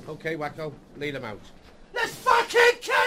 Okay, Wacko, lead him out. Let's fucking kill